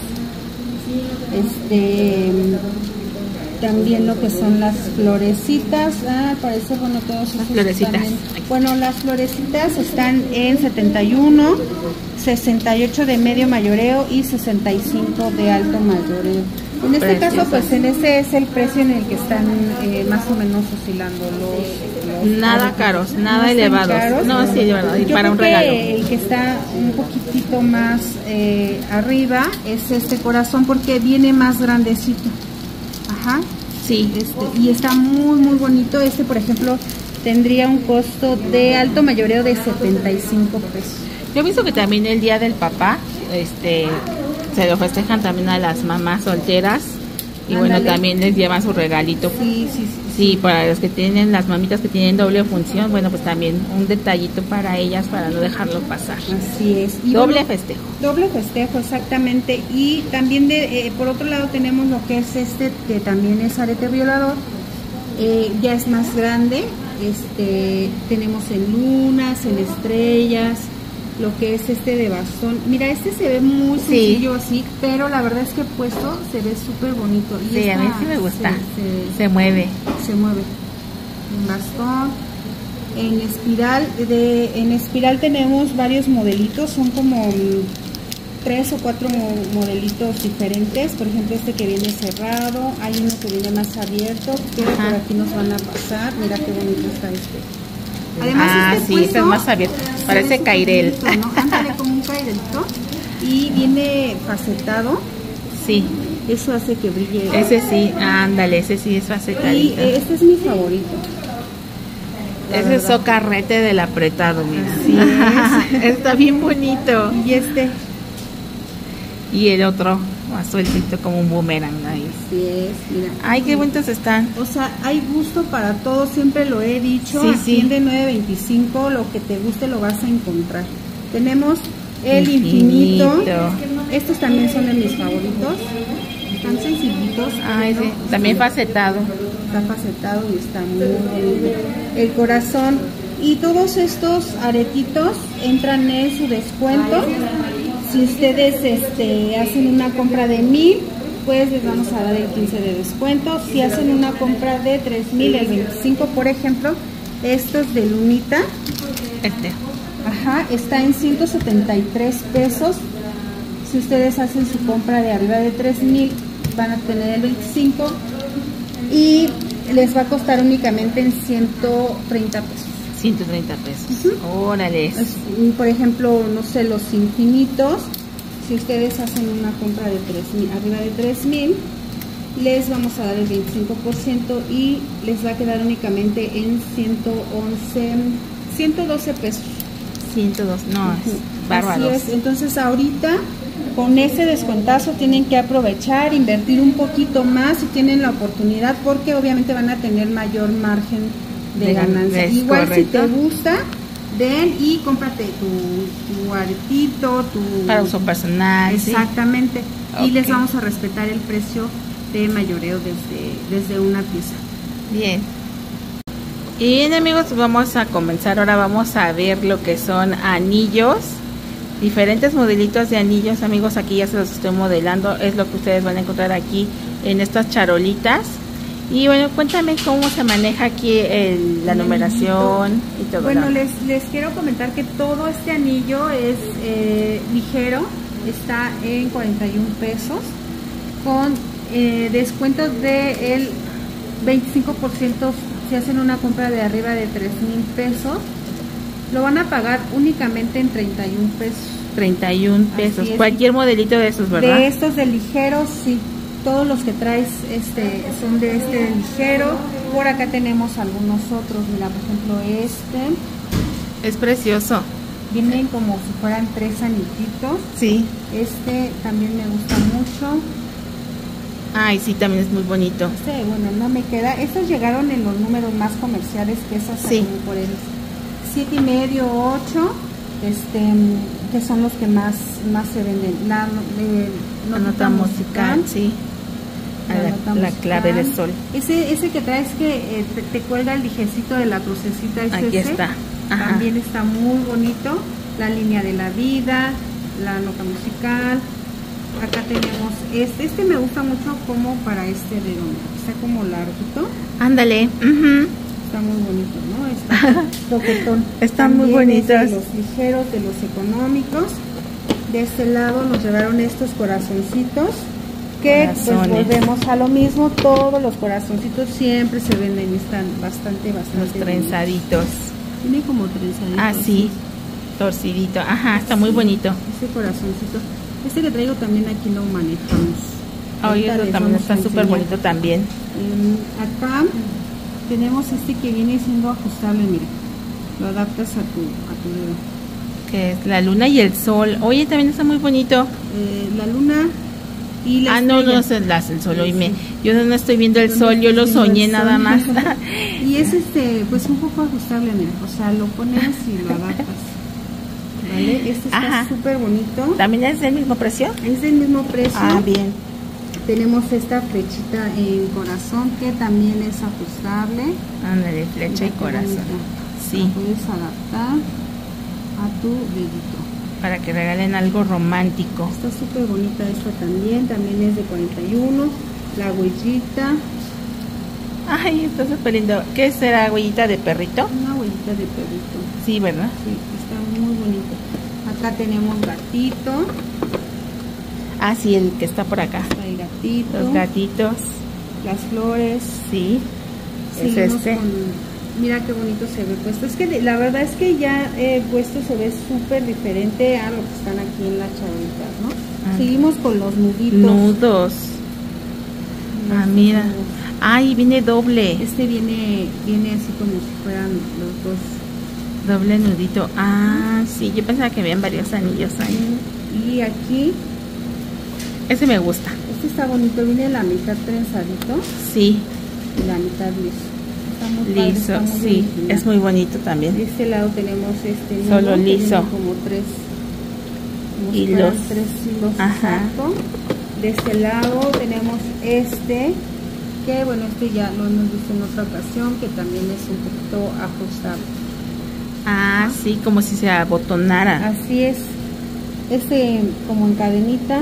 Este también lo que son las florecitas, ah, parece bueno todos esos florecitas. También. Bueno, las florecitas están en setenta y uno, sesenta y ocho de medio mayoreo y sesenta y cinco de alto mayoreo. En este Preciosa. caso, pues en ese es el precio en el que están eh, más o menos oscilando los... los nada caros, nada no elevados. Caros, no, no, sí, de verdad, y Yo para creo un regalo. Que el que está un poquitito más eh, arriba es este corazón porque viene más grandecito. Ajá. Sí. Este, y está muy, muy bonito. Este, por ejemplo, tendría un costo de alto mayoreo de setenta y cinco pesos. Yo he visto que también el Día del Papá, este... se lo festejan también a las mamás solteras y Ándale. bueno, también les llevan su regalito. Sí, sí, sí. Sí, para los que tienen, las mamitas que tienen doble función, bueno, pues también un detallito para ellas para no dejarlo pasar. Así es. Y doble bueno, festejo. Doble festejo, exactamente. Y también, de, eh, por otro lado, tenemos lo que es este, que también es arete violador. Eh, ya es más grande. Este, tenemos en lunas, en estrellas, lo que es este de bastón. Mira, este se ve muy sencillo sí. así, pero la verdad es que puesto se ve súper bonito. Y sí, esta, a mí sí me gusta. Se, se, se mueve. Se mueve. En bastón, en espiral. De, en espiral tenemos varios modelitos, son como tres o cuatro modelitos diferentes. Por ejemplo, este que viene cerrado, hay uno que viene más abierto, que Ajá. por aquí nos van a pasar. Mira qué bonito está este. Además, ah, este sí, este es más abierto. Parece cairel. ¿no? Ándale como un cairelito. Y viene facetado. Sí. Eso hace que brille. Ese sí, ándale, ese sí es facetadito. Y eh, este es mi favorito. Ese es socarrete del apretado, mira. Sí, es. Está bien bonito. Y este. Y el otro más sueltito como un boomerang ahí. Así es, mira. Ay, qué bonitos están. O sea, hay gusto para todo, siempre lo he dicho. Sí, aquí sí. en de nueve veinticinco, lo que te guste lo vas a encontrar. Tenemos el infinito. infinito. Estos también son de mis favoritos. Están sencillitos. Ay, sí. También facetado. Está facetado y está muy bonito. El corazón. Y todos estos aretitos entran en su descuento. Si ustedes este, hacen una compra de mil, pues les vamos a dar el quince de descuento. Si hacen una compra de tres mil, el veinticinco, por ejemplo. Estos de lunita. Este. Ajá, está en ciento setenta y tres pesos. Si ustedes hacen su compra de arriba de tres mil, van a tener el veinticinco. Y les va a costar únicamente en ciento treinta pesos. ciento treinta pesos. Uh-huh. Órale. Por ejemplo, no sé, los infinitos. Si ustedes hacen una compra de tres mil, arriba de tres mil, les vamos a dar el veinticinco por ciento y les va a quedar únicamente en ciento once, ciento doce pesos. ciento dos, no, uh-huh. es bárbaro. Así es. Entonces ahorita con ese descuentazo tienen que aprovechar, invertir un poquito más si tienen la oportunidad, porque obviamente van a tener mayor margen de, de ganancia. Igual correcto. Si te gusta, ven y cómprate tu, tu aretito, tu... para uso personal. Exactamente. ¿Sí? Y okay. les vamos a respetar el precio de mayoreo desde, desde una pieza. Bien. Y bien, amigos, vamos a comenzar. Ahora vamos a ver lo que son anillos. Diferentes modelitos de anillos, amigos. Aquí ya se los estoy modelando. Es lo que ustedes van a encontrar aquí en estas charolitas. Y bueno, cuéntame cómo se maneja aquí el, la numeración y todo. Bueno, ¿no? les, les quiero comentar que todo este anillo es eh, ligero. Está en cuarenta y un pesos. Con eh, descuentos del veinticinco por ciento si hacen una compra de arriba de tres mil pesos. Lo van a pagar únicamente en treinta y un pesos. treinta y un pesos. Cualquier modelito de esos, ¿verdad? De estos de ligeros, sí. Todos los que traes este son de este de ligero. Por acá tenemos algunos otros. Mira, por ejemplo, este. Es precioso. Vienen como si fueran tres anillitos. Sí. Este también me gusta mucho. Ay, sí, también es muy bonito. Este, bueno, no me queda. Estos llegaron en los números más comerciales, que es hasta sí. como por el siete y medio, ocho, este, que son los que más, más se venden. La, eh, la nota musical, musical, sí. La, la, nota la clave del sol. Ese, ese que traes que eh, te, te cuelga el dijecito de la crucecita. Es Aquí ese. está. Ajá. También está muy bonito. La línea de la vida, la nota musical. Acá tenemos este, este me gusta mucho como para este dedo, está como larguito. Ándale. Uh-huh. Está muy bonito, ¿no? Está coquetón. Están muy bonitos. De los ligeros, de los económicos. De este lado nos llevaron estos corazoncitos. Que Corazones. Pues volvemos a lo mismo. Todos los corazoncitos siempre se venden y están bastante, bastante. Los trenzaditos. Tiene como trenzaditos. Ah, sí. Torcidito. Ajá, está sí. muy bonito. Ese corazoncito. Este que traigo también aquí lo manejamos. Oye, eso también está súper bonito también. Um, acá tenemos este que viene siendo ajustable, mira. Lo adaptas a tu, a tu dedo. Que es la luna y el sol. Oye, también está muy bonito. Eh, la luna y la Ah, estrella. no, no es el, el sol. Hoy me, yo no estoy viendo el yo sol, no yo lo soñé nada más. Y es este, pues un poco ajustable, mira. O sea, lo pones y lo adaptas. ¿Vale? Este está súper bonito. ¿También es del mismo precio? Es del mismo precio. Ah, bien. Tenemos esta flechita en corazón que también es ajustable. Ándale, flecha y corazón. Sí. La puedes adaptar a tu dedito. Para que regalen algo romántico. Está súper bonita esta también. También es de cuarenta y uno. La huellita. Ay, está súper lindo. ¿Qué será? ¿Huellita de perrito? Una huellita de perrito. Sí, ¿verdad? Sí, está muy bonito. Acá tenemos gatito. Ah, sí, el que está por acá. Está el gatito. Los gatitos. Las flores. Sí. Es Seguimos este. Con, mira qué bonito se ve puesto. Es que de, la verdad es que ya eh, puesto se ve súper diferente a lo que están aquí en las chavitas, ¿no? Ah. Seguimos con los nuditos. Nudos. Ah, mira. Nudos. Ay, viene doble. Este viene viene así como si fueran los dos. Doble nudito. Ah, sí, yo pensaba que habían varios anillos ahí. Y aquí. Ese me gusta. Este está bonito, viene la mitad trenzadito. Sí. Y la mitad liso. Está muy padre, liso, está muy sí. original. Es muy bonito también. De este lado tenemos este nudo, solo liso. Como tres como hilos. Si tres hilos. Ajá. Exacto. De este lado tenemos este. Que bueno, este ya lo hemos visto en otra ocasión, que también es un poquito ajustable. Ah, ¿no? Sí, como si se abotonara. Así es. Este como en cadenita.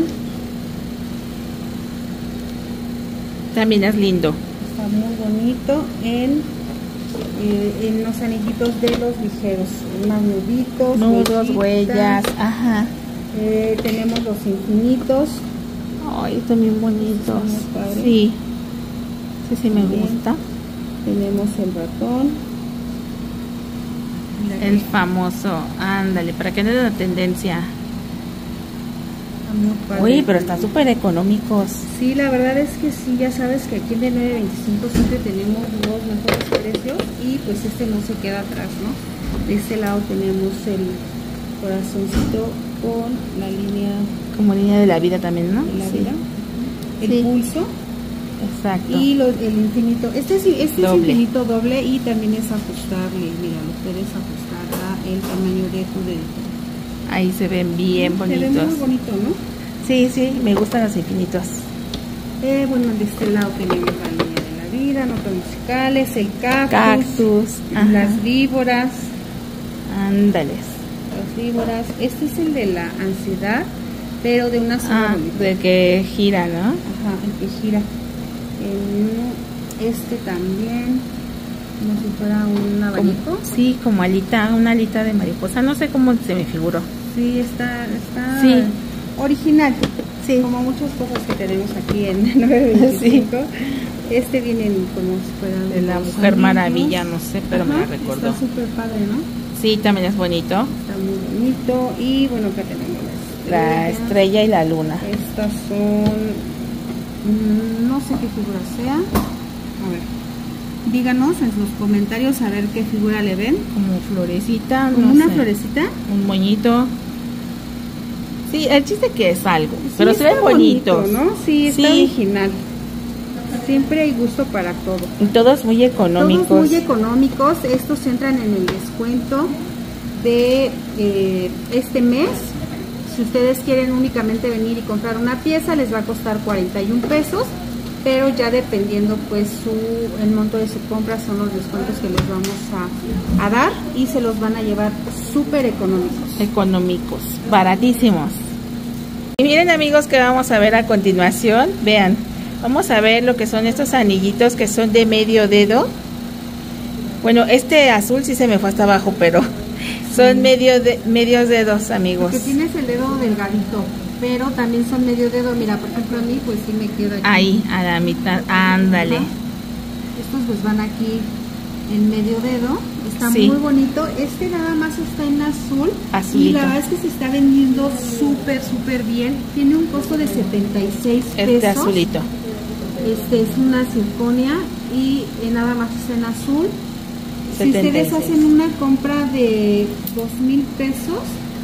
También es lindo. Está muy bonito en, eh, en los anillitos de los ligeros. Más nuditos. Nudos, huellas. Ajá. Eh, tenemos los infinitos. Ay, también bonitos. Sí. Sí, sí me También gusta. Tenemos el ratón. El famoso, ándale, para que no den la tendencia. Uy, pero están súper económicos. Sí, la verdad es que sí, ya sabes que aquí en de nueve veinticinco siempre tenemos los mejores precios y pues este no se queda atrás, ¿no? De este lado tenemos el corazoncito con la línea... Como línea de la vida también, ¿no? De la sí. vida. El sí. pulso. Exacto. Y lo, el infinito. Este, es, este es infinito doble y también es ajustable. Mira, lo puedes ajustar a el tamaño de tu dedito. Ahí se ven bien se bonitos. Se ven muy bonito, ¿no? Sí, sí, me gustan los infinitos. Eh, bueno, de este lado tenemos la línea de la vida, notas musicales, el cactus, cactus las víboras. Ándales. Las víboras. Este es el de la ansiedad, pero de una sola ah, bolita. De que gira, ¿no? Ajá, el que gira. Este también, como si fuera un abanico. Como, sí, como alita, una alita de mariposa. No sé cómo se me figuró. Sí, está, está sí. original. Sí. Como muchas cosas que tenemos aquí en nueve veinticinco. Sí. Este viene como si fuera de la Mujer anillos. Maravilla, no sé, pero Ajá, me la recordó. Está súper padre, ¿no? Sí, también es bonito. Está muy bonito. Y bueno, acá tenemos la estrella, la estrella y la luna. Estas son, no sé qué figura sea. A ver. díganos en los comentarios a ver qué figura le ven. Como florecita, Como no una sé, florecita. un moñito. Sí, el chiste que es algo, Sí, pero se ven bonitos, bonito, ¿no? Sí, está sí. original. Siempre hay gusto para todo. Y todos muy económicos. Todos muy económicos. Estos entran en el descuento de eh, este mes. Si ustedes quieren únicamente venir y comprar una pieza, les va a costar cuarenta y un pesos. Pero ya dependiendo pues su, el monto de su compra son los descuentos que les vamos a, a dar. Y se los van a llevar súper económicos. Económicos, baratísimos. Y miren amigos que vamos a ver a continuación. Vean. Vamos a ver lo que son estos anillitos que son de medio dedo. Bueno, este azul sí se me fue hasta abajo, pero son sí. medio de, medios dedos, amigos. Porque tienes el dedo delgadito, pero también son medio dedo. Mira, por ejemplo, a mí pues sí me queda aquí. Ahí, a la mitad, ándale. Ajá. Estos pues van aquí en medio dedo. Está sí. muy bonito. Este nada más está en azul. Azulito. Y la verdad es que se está vendiendo súper, súper bien. Tiene un costo de setenta y seis pesos. Este azulito. Este es una circonia y eh, nada más está en azul. setenta y seis. Si ustedes hacen una compra de dos mil pesos,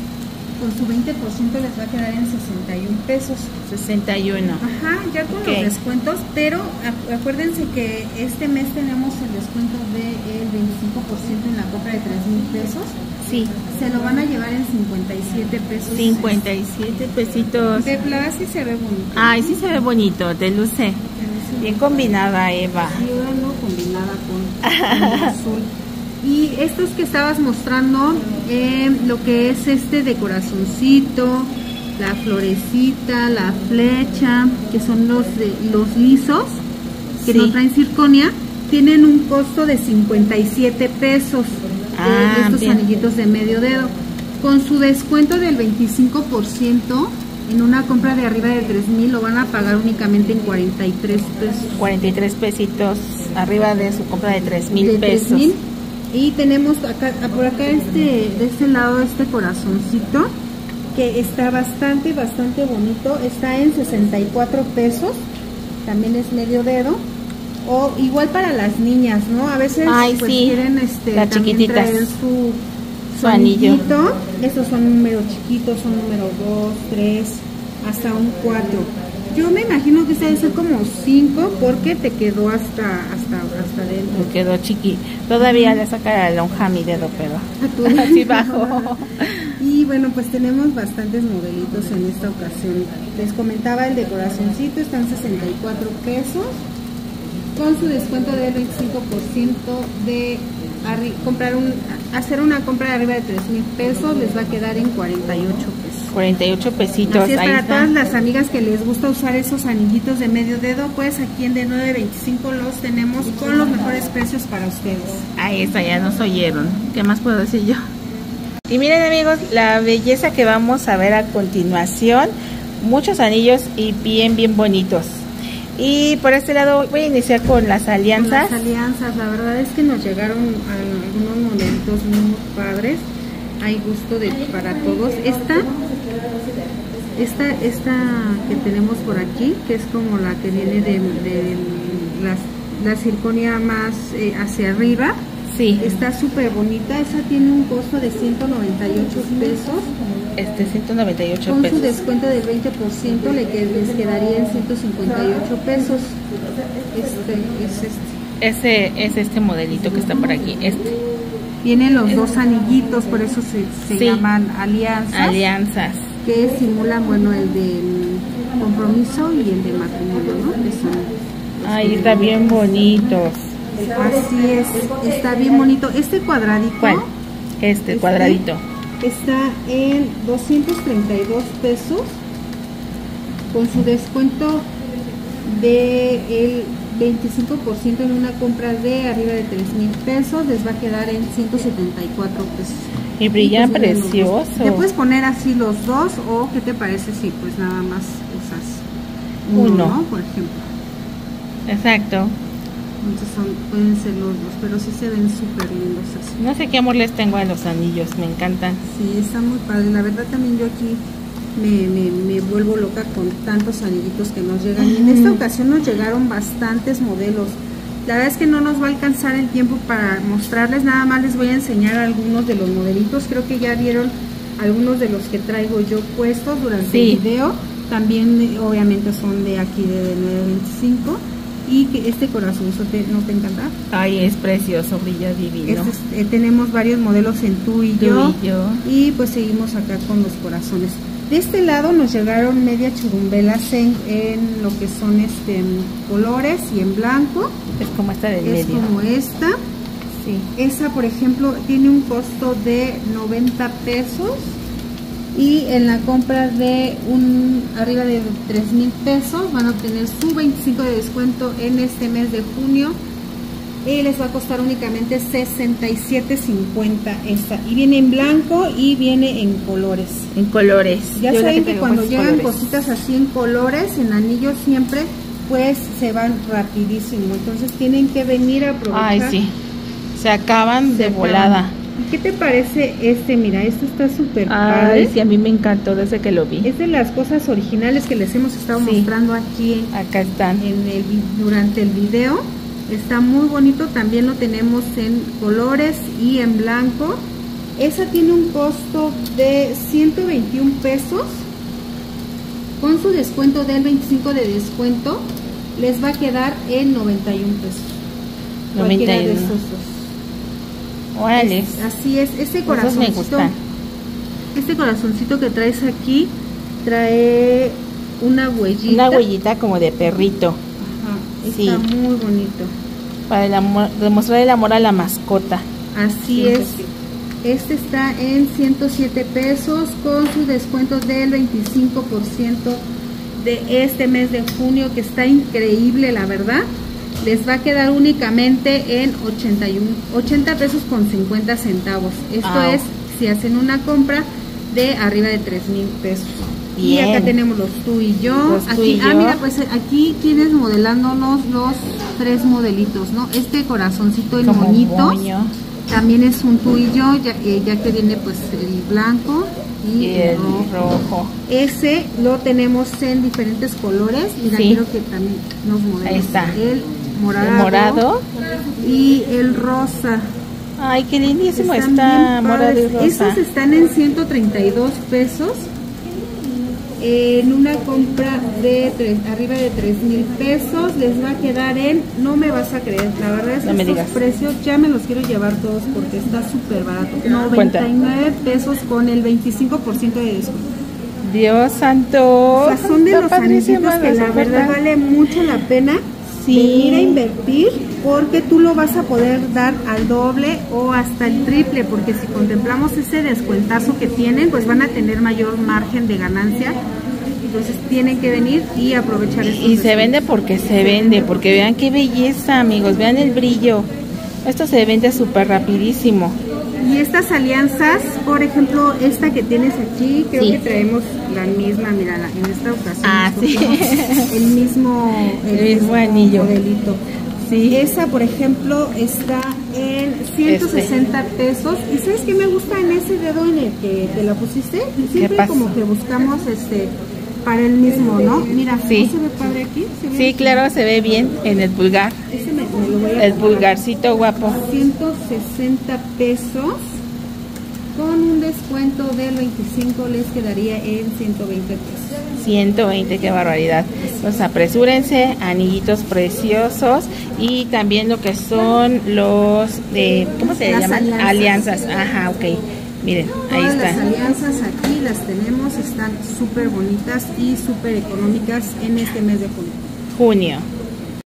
con su veinte por ciento les va a quedar en sesenta y un pesos. sesenta y uno. Ajá, ya con okay. los descuentos, pero acuérdense que este mes tenemos el descuento del veinticinco por ciento en la compra de tres mil pesos. Sí. Se lo van a llevar en cincuenta y siete pesos. cincuenta y siete pesitos. De plata sí se ve bonito. Ay, sí se ve bonito, te luce. Bien combinada, Eva. Sí, no combinada con, con azul. Y estos que estabas mostrando, eh, lo que es este de corazoncito, la florecita, la flecha, que son los de los lisos, que sí. no traen circonia, tienen un costo de cincuenta y siete pesos. Ah, eh, estos bien. Anillitos de medio dedo. Con su descuento del veinticinco por ciento, en una compra de arriba de tres mil lo van a pagar únicamente en cuarenta y tres pesos. cuarenta y tres pesitos arriba de su compra de tres mil pesos. Y tenemos acá, por acá este, de este lado este corazoncito que está bastante, bastante bonito. Está en sesenta y cuatro pesos. También es medio dedo. O igual para las niñas, ¿no? A veces Ay, pues, sí. quieren este, las también chiquititas. traer su, su anillo. anillito. Estos son números chiquitos, son número dos, tres, hasta un cuatro. Yo me imagino que este debe ser como cinco porque te quedó hasta hasta hasta dentro. Me quedó chiqui. Todavía le saca la lonja a mi dedo, pero así bajo. Y bueno, pues tenemos bastantes modelitos en esta ocasión. Les comentaba el de corazoncito, están sesenta y cuatro pesos. Con su descuento del veinticinco por ciento de comprar un, hacer una compra de arriba de tres mil pesos, les va a quedar en cuarenta y ocho pesos. cuarenta y ocho pesitos. Así es, ahí para está. Todas las amigas que les gusta usar esos anillitos de medio dedo, pues aquí en de nueve veinticinco los tenemos con los mejores precios para ustedes. Ahí está, ya nos oyeron. ¿Qué más puedo decir yo? Y miren amigos, la belleza que vamos a ver a continuación. Muchos anillos y bien, bien bonitos. Y por este lado voy a iniciar con las alianzas. Con las alianzas, la verdad es que nos llegaron algunos modelitos muy padres. Hay gusto de para todos. Esta, esta, esta que tenemos por aquí, que es como la que viene de, de las, la circonia más eh, hacia arriba. Sí. Está súper bonita. Esa tiene un costo de ciento noventa y ocho pesos. Este, ciento noventa y ocho Con pesos. su descuento del veinte por ciento le que les quedaría en ciento cincuenta y ocho pesos. Este es este. Ese es este modelito que está por aquí. Este. Tienen los dos anillitos, por eso se, se sí. llaman alianzas. Alianzas. Que simulan, bueno, el de compromiso y el de matrimonio, ¿no? Que son, Ay, está bien bonitos. Así es, está bien bonito. Este cuadradito. ¿Cuál? Este, este cuadradito. Está en doscientos treinta y dos pesos. Con su descuento de el veinticinco por ciento en una compra de arriba de tres mil pesos, les va a quedar en ciento setenta y cuatro pesos. Y brillan pues, precioso. Te puedes poner así los dos, o ¿qué te parece si pues nada más usas uno, uno. ¿no? Por ejemplo. Exacto. Entonces son, pueden ser los dos, pero sí se ven súper lindos así. No sé qué amor les tengo a los anillos, me encantan. Sí, están muy padres. La verdad también yo aquí me, me, me vuelvo loca con tantos anillitos que nos llegan. Y en esta ocasión nos llegaron bastantes modelos. La verdad es que no nos va a alcanzar el tiempo para mostrarles, nada más les voy a enseñar algunos de los modelitos. Creo que ya vieron algunos de los que traigo yo puestos durante sí. el video. También obviamente son de aquí de nueve veinticinco. Y que este corazonzote, ¿no te encanta? Ay, es precioso, brilla divino. Este es, eh, tenemos varios modelos en tú y, tú yo, y yo. Y pues seguimos acá con los corazones. De este lado nos llegaron media churumbelas en, en lo que son este en colores y en blanco. Es como esta del es medio. Es como esta. Sí. Esa, por ejemplo, tiene un costo de noventa pesos. Y en la compra de un arriba de tres mil pesos van a obtener su veinticinco de descuento en este mes de junio. Y les va a costar únicamente sesenta y siete cincuenta esta. Y viene en blanco y viene en colores. En colores. Ya Yo saben que, que cuando llegan colores. Cositas así en colores, en anillos siempre, pues se van rapidísimo. Entonces tienen que venir a aprovechar. Ay, sí. Se acaban se de acaban. volada. ¿Y qué te parece este? Mira, esto está súper padre. Ay, sí, a mí me encantó desde que lo vi. Es de las cosas originales que les hemos estado sí. mostrando aquí. Acá están. En el, durante el video. Está muy bonito, también lo tenemos en colores y en blanco. Esa tiene un costo de ciento veintiún pesos. Con su descuento del veinticinco de descuento, les va a quedar en noventa y un pesos. noventa y uno. De esos Órale. Es, así es, este corazoncito, este corazoncito que traes aquí trae una huellita. Una huellita como de perrito. Ajá, sí. Está muy bonito. Para el amor, demostrar el amor a la mascota. Así sí, es. Sí. Este está en ciento siete pesos con su descuento del veinticinco por ciento de este mes de junio, que está increíble, la verdad. Les va a quedar únicamente en ochenta y uno, ochenta pesos con cincuenta centavos. Esto oh. es si hacen una compra de arriba de tres mil pesos. Bien. Y acá tenemos los tú y yo. Los aquí, tú y ah, yo. mira, pues aquí tienes modelándonos los tres modelitos, ¿no? Este corazoncito en como moñitos. Moño. También es un tú y yo, ya, eh, ya que viene pues el blanco y, y el, el rojo. rojo. Ese lo tenemos en diferentes colores. Mira, sí. quiero que también nos modelemos. Ahí está. El morado, el morado y el rosa. Ay, qué lindísimo está morado y rosa. Estos están en ciento treinta y dos pesos. En una compra de tres, arriba de tres mil pesos les va a quedar en, no me vas a creer, la verdad es que no estos precios ya me los quiero llevar todos porque está súper barato. noventa y nueve pesos con el veinticinco por ciento de descuento. Dios santo. O sea, son de los anillitos que la verdad vale mucho la pena sí. venir a invertir, porque tú lo vas a poder dar al doble o hasta el triple, porque si contemplamos ese descuentazo que tienen, pues van a tener mayor margen de ganancia. Entonces tienen que venir y aprovechar eso. Y se vende porque se, se vende, porque vean qué belleza, amigos, vean el brillo. Esto se vende súper rapidísimo. Y estas alianzas, por ejemplo, esta que tienes aquí, creo sí. que traemos la misma, mira, en esta ocasión. Ah, sí. El mismo, el, el mismo anillo. Modelito. Sí. Esa, por ejemplo, está en ciento sesenta este. pesos. ¿Y sabes qué me gusta en ese dedo en el que te la pusiste? Siempre como que buscamos este para el mismo, ¿no? Mira, sí. ¿no se ve padre aquí? ¿Se ve sí, bien? Claro, se ve bien en el pulgar. Ese me, me lo voy a el pulgarcito guapo. ciento sesenta pesos. Con un descuento del veinticinco les quedaría en ciento veinte pesos. ciento veinte, qué barbaridad. Pues apresúrense, anillitos preciosos y también lo que son los de, ¿cómo se las llaman? Alianzas. alianzas. Ajá, ok. Miren, Todas ahí están. Las alianzas aquí las tenemos, están súper bonitas y súper económicas en este mes de junio. Junio.